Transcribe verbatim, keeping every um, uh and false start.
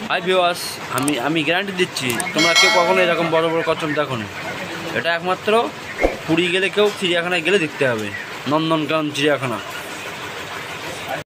Hi viewers, আমি আমি guarantee দিচ্ছি তোমরা কেউ কখনো এরকম বড় বড় কচ্ছপ দেখো না। এটা একমাত্র পুরী গেলে কেউ চিড়িয়াখানায় গেলে দেখতে হবে, নন্দনকানন চিড়িয়াখানা।